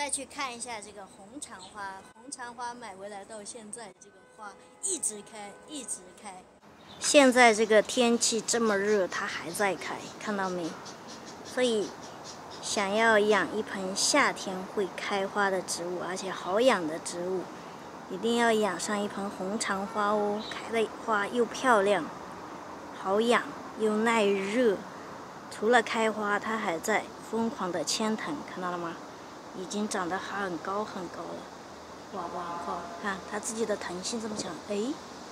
再去看一下这个红长花，红长花买回来到现在，这个花一直开，一直开。现在这个天气这么热，它还在开，看到没？所以想要养一盆夏天会开花的植物，而且好养的植物，一定要养上一盆红长花哦。开的花又漂亮，好养又耐热。除了开花，它还在疯狂的牵藤，看到了吗？已经长得很高很高了，哇哇哇！看它自己的藤性这么强，哎，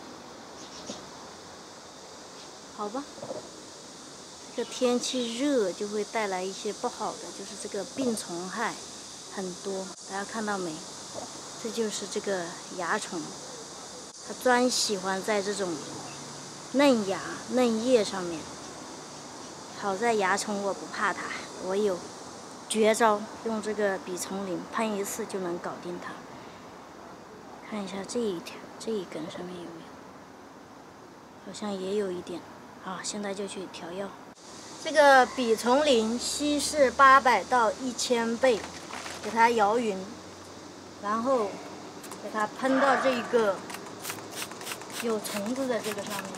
好吧。这个天气热就会带来一些不好的，就是这个病虫害很多，大家看到没？这就是这个蚜虫，它专喜欢在这种嫩芽、嫩叶上面。好在蚜虫我不怕它，我有绝招，用这个吡虫灵喷一次就能搞定它。看一下这一条，这一根上面有没有？好像也有一点。好，现在就去调药。这个吡虫灵稀释800到1000倍，给它摇匀，然后给它喷到这个有虫子的这个上面。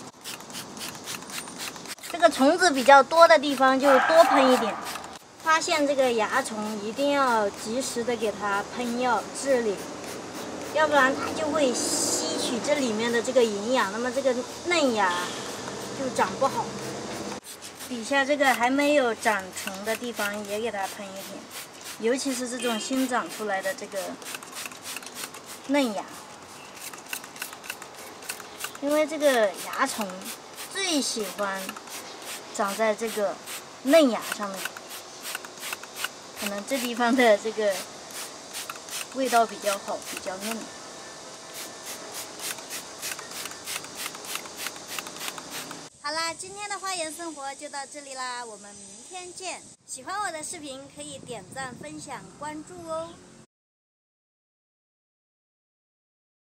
这个虫子比较多的地方就多喷一点。发现这个蚜虫一定要及时的给它喷药治理，要不然它就会吸取这里面的这个营养，那么这个嫩芽就长不好。底下这个还没有长成的地方也给它喷一点，尤其是这种新长出来的这个嫩芽，因为这个蚜虫最喜欢长在这个嫩芽上面，可能这地方的这个味道比较好，比较嫩。好啦，今天的花园生活就到这里啦，我们明天见。喜欢我的视频可以点赞、分享、关注哦。